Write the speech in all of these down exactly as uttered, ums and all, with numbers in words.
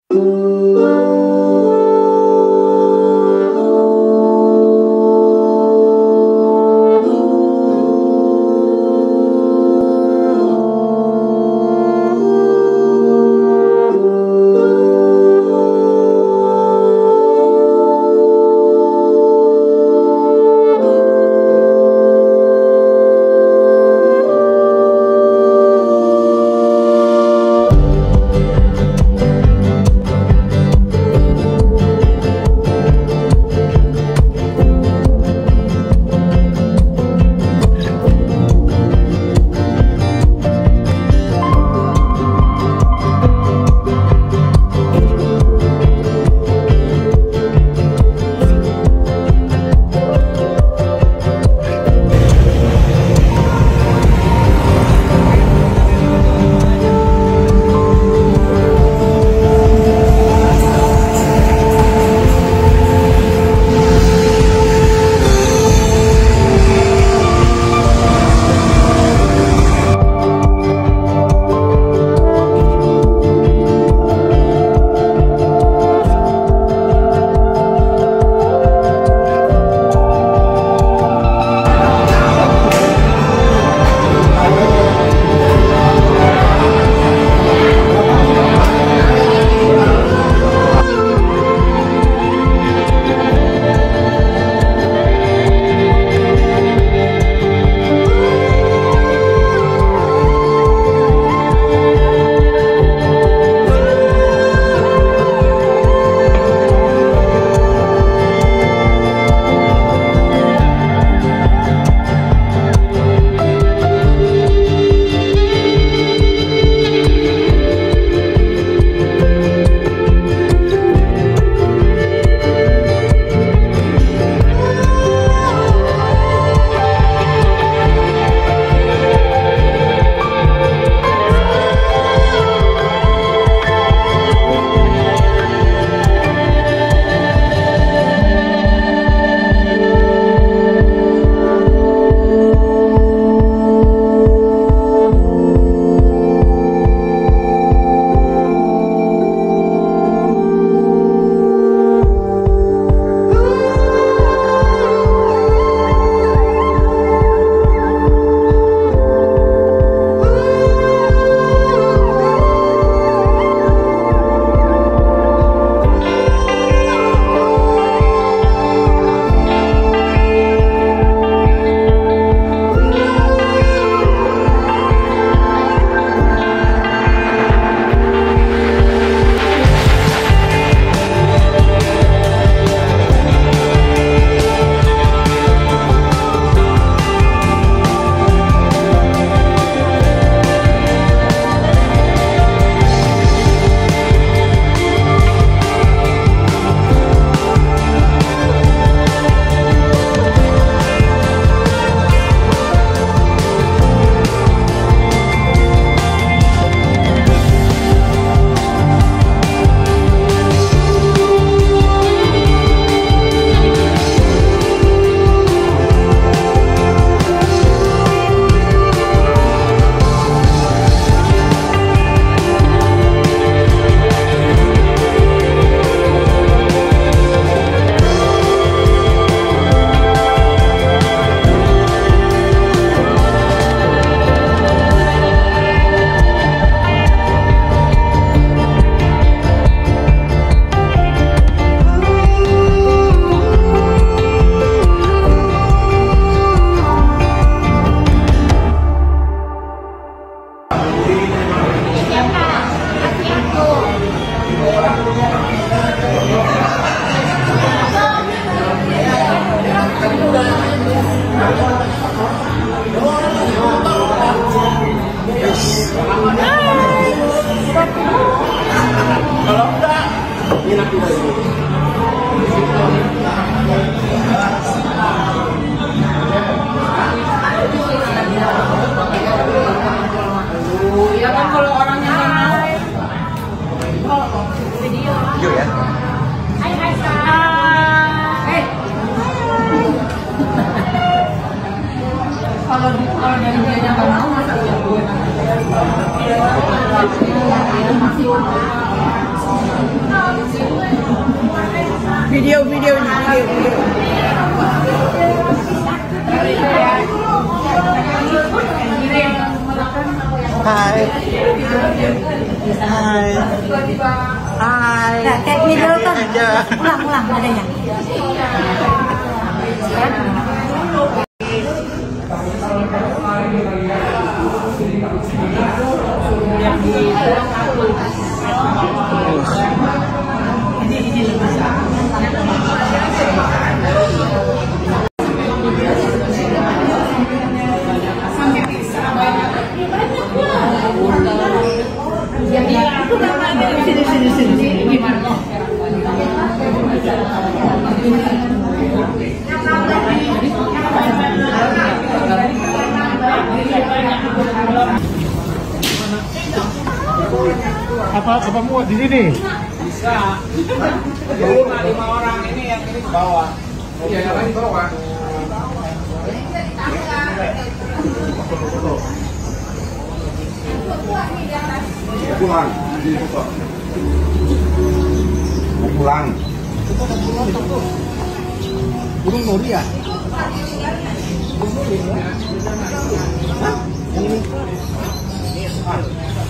kalau kalau dari dia yang nggak mau masa dia gue masih Video, video, video, video. Hai. Hai. Hai. Nah, kayak video kan. Ulang, ulang adanya. Sini, sini, sini, gimana? Apa apa muat di sini? Bisa. Lima, lima orang ini yang ini ke bawah. Iya, yang lain di bawah. Pulang, mau pulang. Burung nuri ya? Hah? Yang ini? Ah.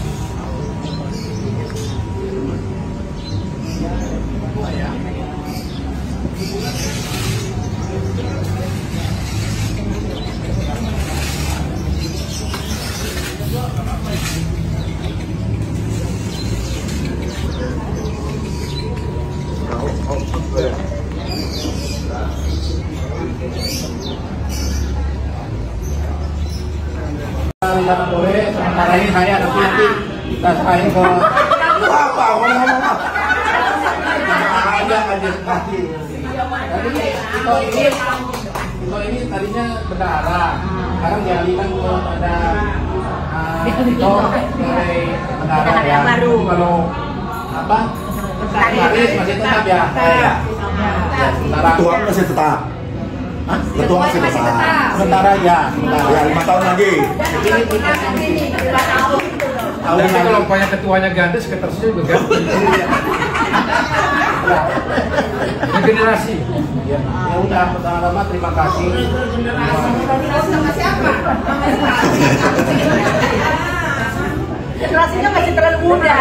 Tidak boleh, sementara ini saya nanti nanti kita serahin ke Apa? Ngomong apa? ada administrasi. Jadi itu ini itu ini tadinya berdarah, sekarang dialihkan kepada itu dari berdarah ya. Kalau apa? Sekretaris masih tetap ya. Ya. Sementara Ketua masih tetap. Hah? Ketua masih tetap. Sementara ya. Sementara Ya lima tahun lagi. ini tahun Tapi lagi. kalau banyak ketuanya ganti, sekretarisnya juga ganti. Regenerasi. Ya, ya udah pertama-tama terima kasih. Sama siapa? Generasinya masih terlalu muda.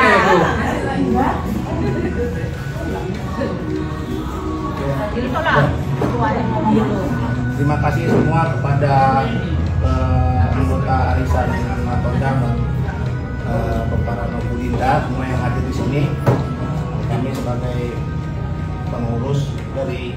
Terima kasih semua kepada uh, anggota Arisan Matondang dan uh, para Nobulinda semua yang hadir di sini. Kami sebagai pengurus dari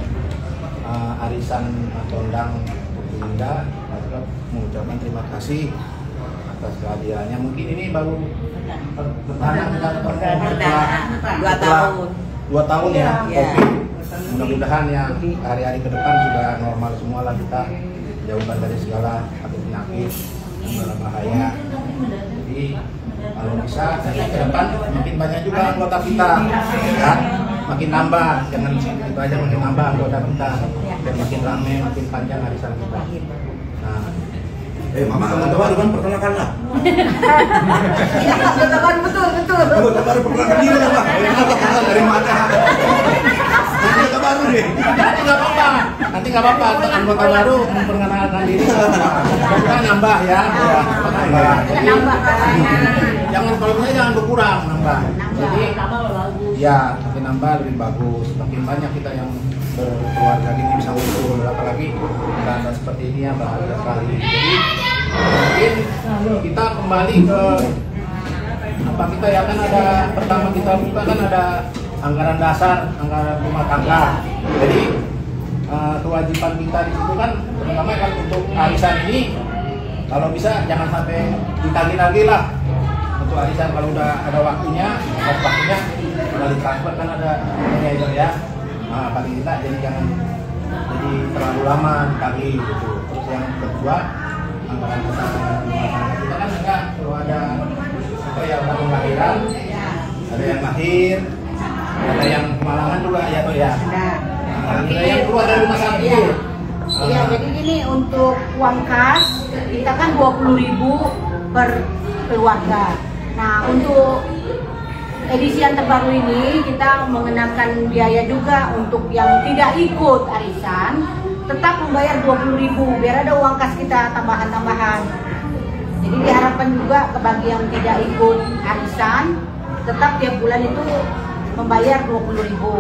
uh, Arisan Matondang Nobulinda mengucapkan terima kasih atas kehadirannya. Mungkin ini baru pertama kita bertemu setelah Dua tahun. dua tahun ya. Iya. Covid. Mudah-mudahan ya hari-hari ke depan sudah normal semua lah, kita jauhkan dari segala penyakit yang berbahaya. Jadi kalau bisa dari ke depan makin banyak juga anggota kita, kan? Makin nambah, jangan sedikit aja, makin nambah anggota kita dan makin ramai, makin panjang arisan kita. Nah, Eh, mama anggota baru kan perkenalkan lah. Anggota baru betul, betul. Anggota baru perkenalkan diri lah, Pak. Anggota dari mana? Anggota baru deh. nanti nggak apa-apa, nanti nggak apa-apa. Anggota baru memperkenalkan diri. Kita nambah ya, ya nambah. Jadi, Nambah. jangan kalau bisa jangan berkurang nambah. Jadi ya makin nambah lebih bagus. Makin banyak kita yang berkeluarga gini bisa ngumpul, apalagi keadaan seperti ini ya bahagia sekali. Jadi mungkin kita kembali ke apa kita ya, kan ada pertama kita buka kan ada anggaran dasar, anggaran rumah tangga. Jadi uh, kewajiban kita di situ kan terutama kan untuk arisan ini kalau bisa jangan sampai ditagih lagi lah untuk arisan. Kalau udah ada waktunya, pas waktunya udah ditransfer kan ada manajer ya. Nah, paling tidak jadi jangan jadi terlalu lama ditagih gitu. Terus yang kedua anggaran rumah tangga kita kan enggak, kalau ada apa ya orang lahiran, ada yang lahir, ada yang kemalangan juga ya tuh ya. Nah, ada yang keluar dari rumah sakit. Iya, jadi gini untuk uang kas kita kan dua puluh ribu per keluarga. Nah, untuk edisi yang terbaru ini kita mengenakan biaya juga untuk yang tidak ikut arisan, tetap membayar dua puluh ribu biar ada uang kas kita tambahan-tambahan. Jadi diharapkan juga bagi yang tidak ikut arisan, tetap tiap bulan itu membayar dua puluh ribu.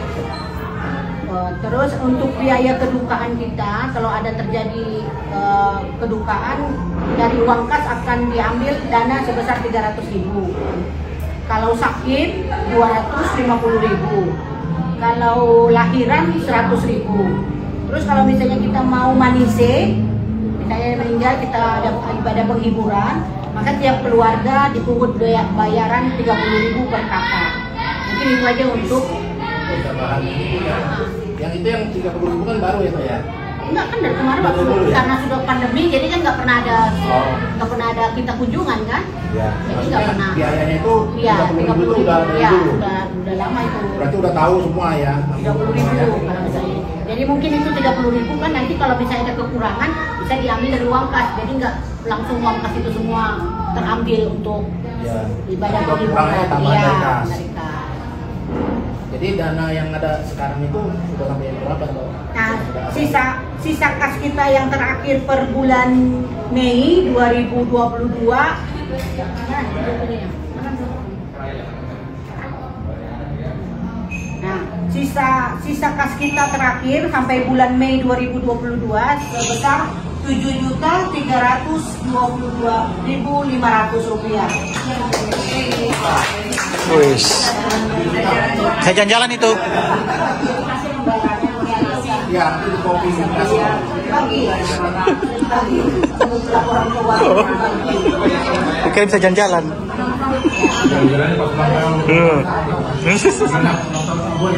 Terus untuk biaya kedukaan kita, kalau ada terjadi uh, kedukaan, dari uang kas akan diambil dana sebesar tiga ratus ribu. Kalau sakit dua ratus lima puluh ribu. Kalau lahiran seratus ribu. Terus kalau misalnya kita mau manise, misalnya meninggal kita ada ibadah penghiburan, maka tiap keluarga dipungut bayaran tiga puluh ribu per kakak. Mungkin itu aja untuk tambahan itu ya. Yang itu yang tiga puluh ribu kan baru ya Pak ya? Enggak, kan dari kemarin waktu Dulu, ya? karena sudah pandemi jadi kan nggak pernah ada Oh. nggak pernah ada kita kunjungan kan? Ya. Jadi nggak Maksudnya pernah. biayanya itu Iya, tiga puluh ribu itu udah dari ya, dulu. udah udah lama itu. Berarti udah tahu semua ya. tiga puluh ribu kalau misalnya. Jadi mungkin itu tiga puluh ribu kan nanti kalau misalnya ada kekurangan bisa diambil dari uang kas. Jadi nggak langsung uang kas itu semua terambil untuk Ya. ibadah Kalau penghiburan. kurangnya tambah Iya, dari kas. dari kas. Jadi dana yang ada sekarang itu sudah sampai berapa Pak? Nah, sisa sisa kas kita yang terakhir per bulan Mei dua ribu dua puluh dua. Nah, sisa sisa kas kita terakhir sampai bulan Mei dua ribu dua puluh dua sebesar tujuh juta tiga ratus dua puluh dua ribu lima ratus rupiah. Wis. Saya jalan-jalan itu. Ya, itu kopi kasih. Bagi bagi laporan keuangan bagi. Oke, bisa jalan-jalan. Jalan-jalannya pas malam. Hmm. Anak nonton boleh.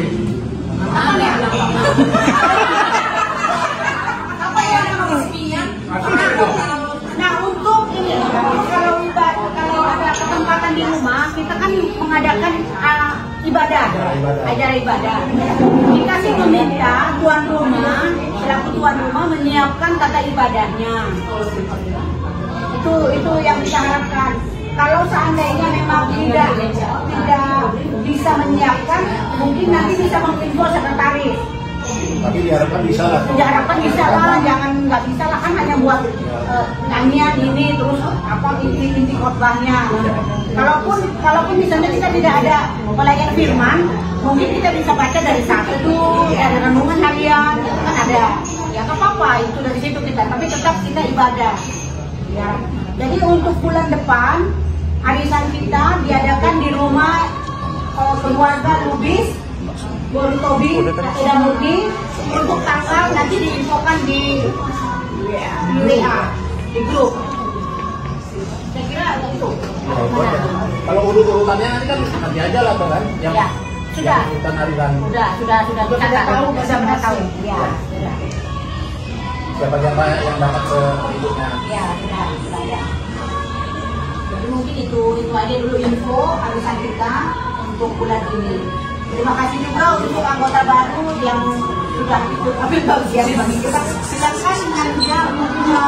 Apa ya namanya? Nah, untuk ini kalau ibadah kalau ada kesempatan di rumah kita kan mengadakan uh, ibadah, acara ibadah. Kita sih meminta tuan rumah, selaku tuan rumah menyiapkan tata ibadahnya. Itu itu yang kita harapkan. Kalau seandainya memang tidak tidak bisa menyiapkan, mungkin nanti bisa menginfo sekretaris. Tapi diharapkan bisa lah. Diharapkan bisa lah, jangan nggak bisa lah kan hanya buat uh, nyanyian ini terus apa inti-inti khotbahnya. Kalaupun kalaupun misalnya kita tidak ada pelayan firman, mungkin kita bisa baca dari satu tuh, ada renungan harian, kan ada. Ya nggak apa-apa itu dari situ kita, tapi tetap kita ibadah. Ya. Jadi untuk bulan depan arisan kita diadakan di rumah uh, keluarga Lubis Boru Tobi, Ida Murni. Untuk tanggal nanti diinfokan di di W A, di grup. Saya kira ada itu. Kalau urut-urutannya nanti kan nanti aja lah Pak kan? Yang Ya, sudah. yang urutan arisan. Sudah, sudah, sudah Sudah kita tahu, tahu, sudah pernah tahu. Ya, sudah. Siapa-siapa yang dapat selanjutnya. Ya, sudah, sudah ya. Jadi mungkin itu itu aja dulu info arisan kita untuk bulan ini. Terima kasih juga untuk anggota baru yang sudah ikut ambil bagian bagi kita. Silakan Anda punya.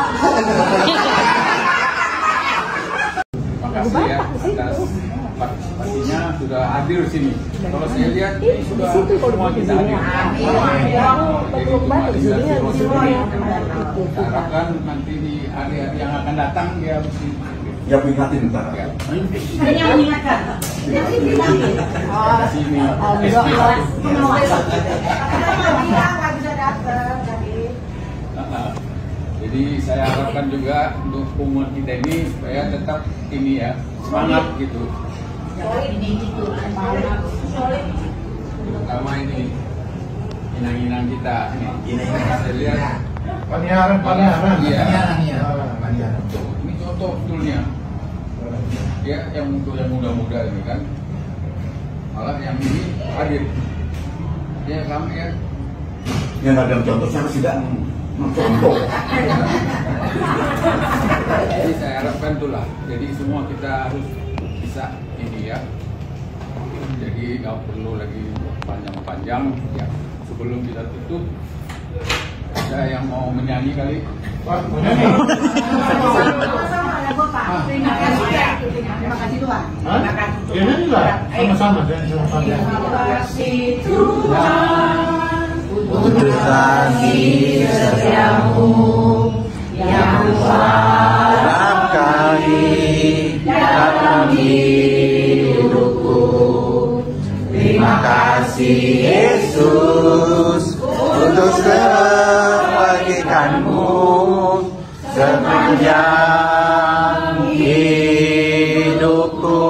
Makasih ya atas partisipasinya sudah hadir di sini. Kalau saya lihat ini sudah semua kita hadir. Jadi cuma dikasih semua ya. Kita harapkan nanti di hari-hari yang akan datang dia mesti Ya ingatin ntar. ya. Hanya mengingatkan. Jadi bilang Di sini. Nah, jadi saya harapkan juga untuk umat kita ini supaya tetap ini ya semangat gitu. Terutama ini inang-inang kita ini. Saya lihat Paniaran, paniaran. Iya. Paniaran, iya. Paniaran. ini contoh betulnya. Ya yang untuk yang muda-muda ini kan malah yang ini hadir. Ya kami ya. Yang ada contoh saya tidak mencontoh. Jadi saya harapkan itulah. Jadi semua kita harus bisa ini ya. Jadi nggak perlu lagi panjang-panjang. Ya sebelum kita tutup, ada yang mau menyanyi kali? Terima kasih Tuhan. Terima kasih Tuhan. Ya nanti lah sama-sama dan sama-sama. Kasih Tuhan Putusan setiamu yang dalam kami dalam hidupku. Terima kasih Yesus untuk kebaikanmu sepanjang hidupku.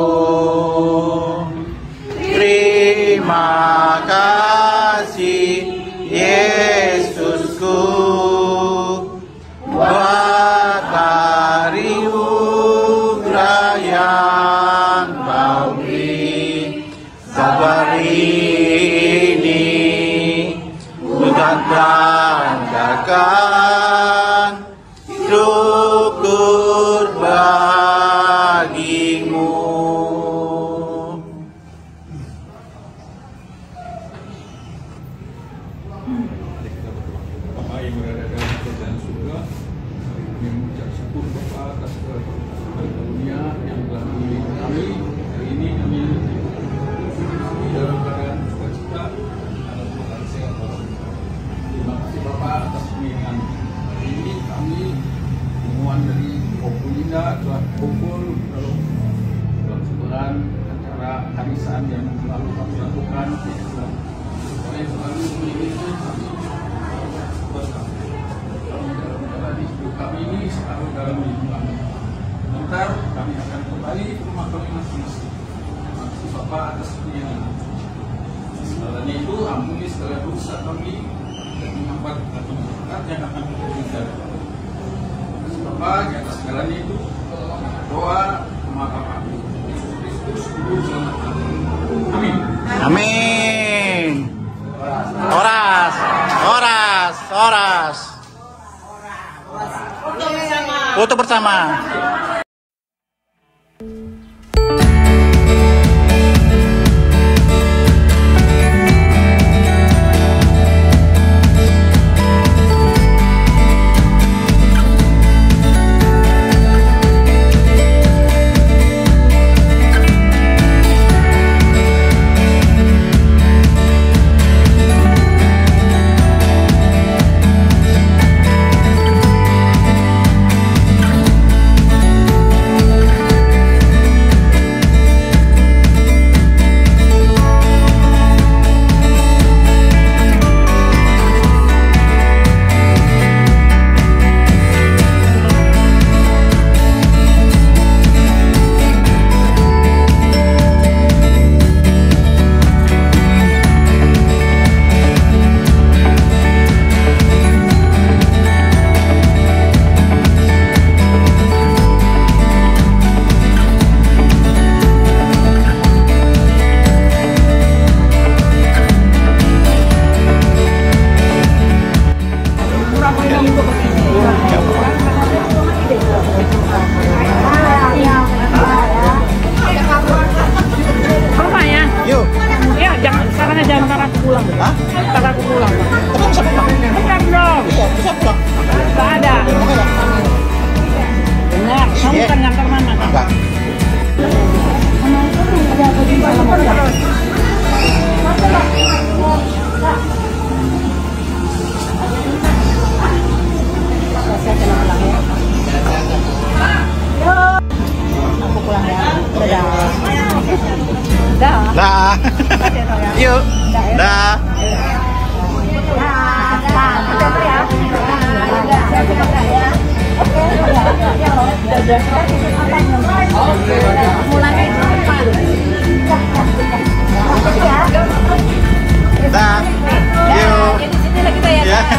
Terima kasih Yesusku buat anugerah yang Kau beri sabar ini bukan banggakan syukur bagimu. Bapak yang berada dalam kerajaan surga, kami mengucap syukur Bapa atas karunia yang telah memilih kami. Hari ini kami di dalam keadaan sukacita dalam keadaan sehat walafiat. Terima kasih Bapa atas pemilihan. Hari ini kami temuan dari Populinda telah kumpul dalam dalam sebulan acara harisan yang selalu kami lakukan. Supaya selalu menginginkan kami kami ini selalu dalam lingkungan. Sebentar kami akan kembali ke rumah kami masing-masing. Terima kasih Bapak atas pilihan. Setelahnya itu ampuni segala dosa kami dan menghambat atau berkat yang akan kita. Terima kasih Bapak di atas segalanya itu. Doa maka kami Yesus Kristus Guru selamat kami. Amin. Amin. Oras, oras, oras. Foto bersama. Dah. Yuk. Dah. Dah. Yuk. Di sini lagi kita ya.